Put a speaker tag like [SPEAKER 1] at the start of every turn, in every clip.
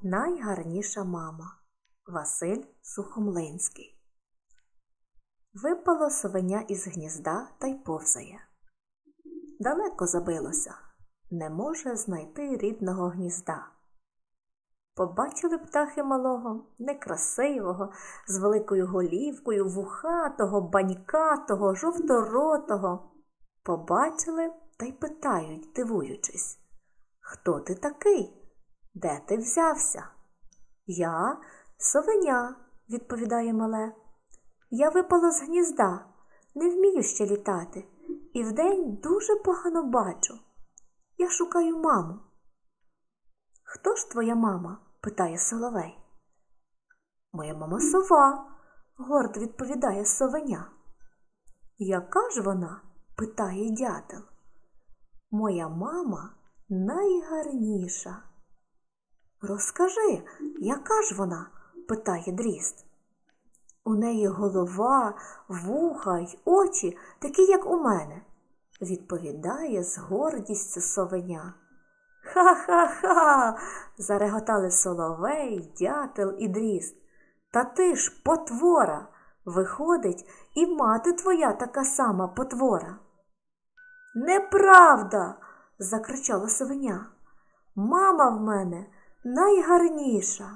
[SPEAKER 1] Найгарніша мама. Василь Сухомлинський. Випало совеня із гнізда та й повзає. Далеко забилося, не може знайти рідного гнізда. Побачили птахи малого, некрасивого, з великою голівкою, вухатого, банькатого, жовторотого. Побачили та й питають, дивуючись: «Хто ти такий? Де ти взявся?» «Я совеня», – відповідає мале. «Я випало з гнізда, не вмію ще літати, і вдень дуже погано бачу. Я шукаю маму». «Хто ж твоя мама?» – питає соловей. «Моя мама сова», – гордо відповідає совеня. «Яка ж вона?» – питає дятел. «Моя мама найгарніша». «Розкажи, яка ж вона?» – питає дрізд. «У неї голова, вуха й очі такі, як у мене», – відповідає з гордістю совеня. «Ха-ха-ха!» – зареготали соловей, дятел і дрізд. «Та ти ж потвора! Виходить, і мати твоя така сама потвора!» «Неправда!» – закричала совеня. «Мама в мене найгарніша!»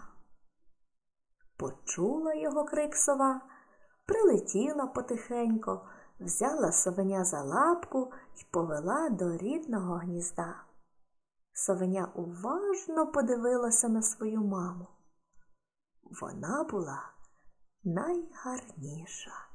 [SPEAKER 1] Почула його крик сова, прилетіла потихенько, взяла совеня за лапку й повела до рідного гнізда. Совеня уважно подивилася на свою маму. Вона була найгарніша.